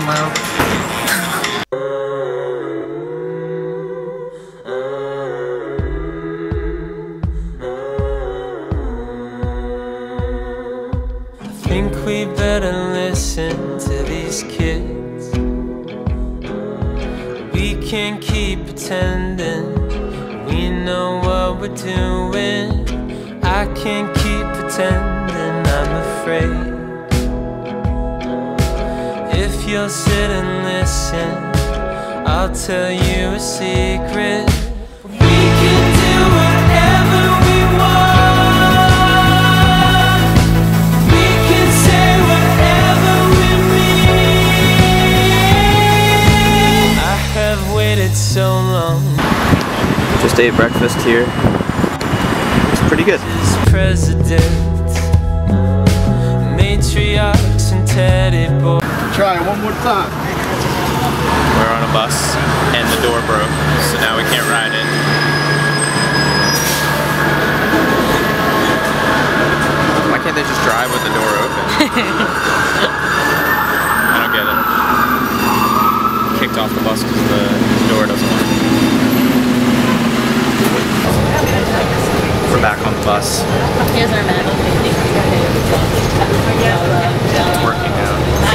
mouth. I think we better listen to these kids. We can't keep pretending we know what we're doing. I can't keep pretending I'm afraid. If you'll sit and listen, I'll tell you a secret. We can do whatever we want. We can say whatever we mean. I have waited so long. Just ate breakfast here. It's pretty good. President, matriarchs and teddy boys. Try it one more time. We're on a bus and the door broke, so now we can't ride it. Why can't they just drive with the door open? I don't get it. Kicked off the bus because the door doesn't work. We're back on the bus. Here's our map. It's working out.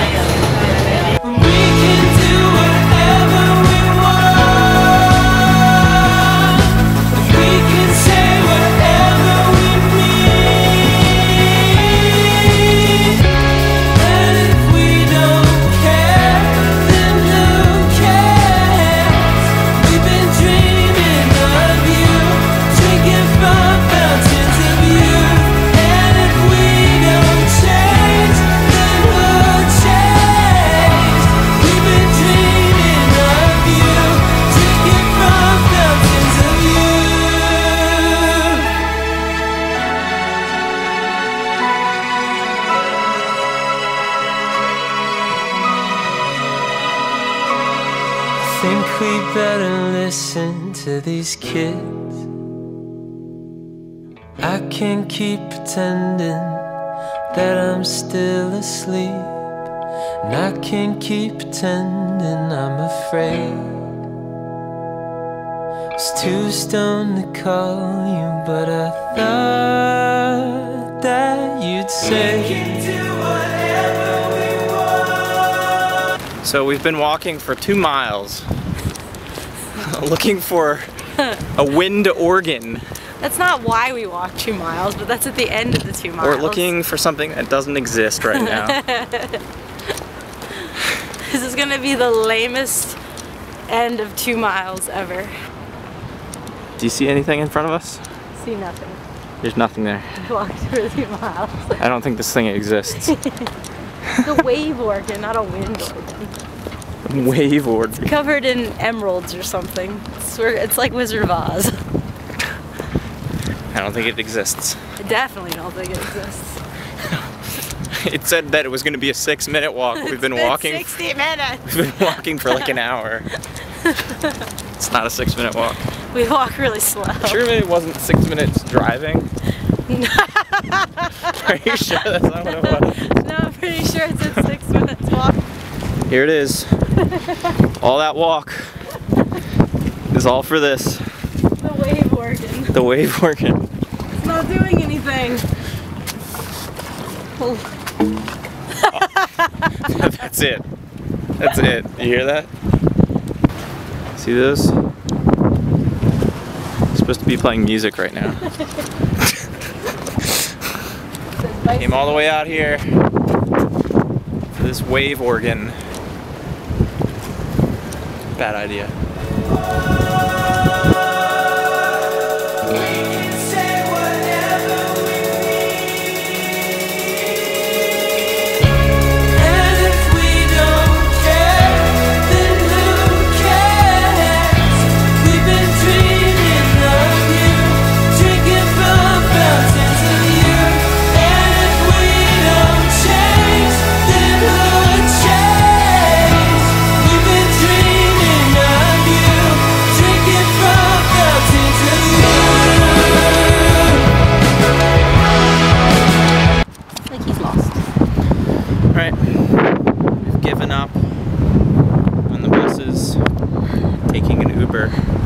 I think we better listen to these kids. I can't keep pretending that I'm still asleep, and I can't keep pretending I'm afraid. I was too stoned to call you, but I thought that you'd say we can do whatever we want. So we've been walking for 2 miles looking for a wind organ. That's not why we walked 2 miles, but that's at the end of the 2 miles. We're looking for something that doesn't exist right now. This is gonna be the lamest end of 2 miles ever. Do you see anything in front of us? See nothing. There's nothing there. We walked for 2 miles. I don't think this thing exists. The wave organ, not a wind organ. Wave organ. Covered in emeralds or something. It's like Wizard of Oz. I don't think it exists. I definitely don't think it exists. It said that it was going to be a 6-minute walk. We've been walking. 60 minutes. We've been walking for like an hour. It's not a 6-minute walk. We walk really slow. Sure it wasn't 6 minutes driving? Are you sure that's not what it was? No, I'm pretty sure it said 6 minutes walk. Here it is. All that walk is all for this. The wave organ. The wave organ. It's not doing anything. Oh. That's it. That's it. You hear that? See those? It's supposed to be playing music right now. Came all the way out here for this wave organ. Bad idea. for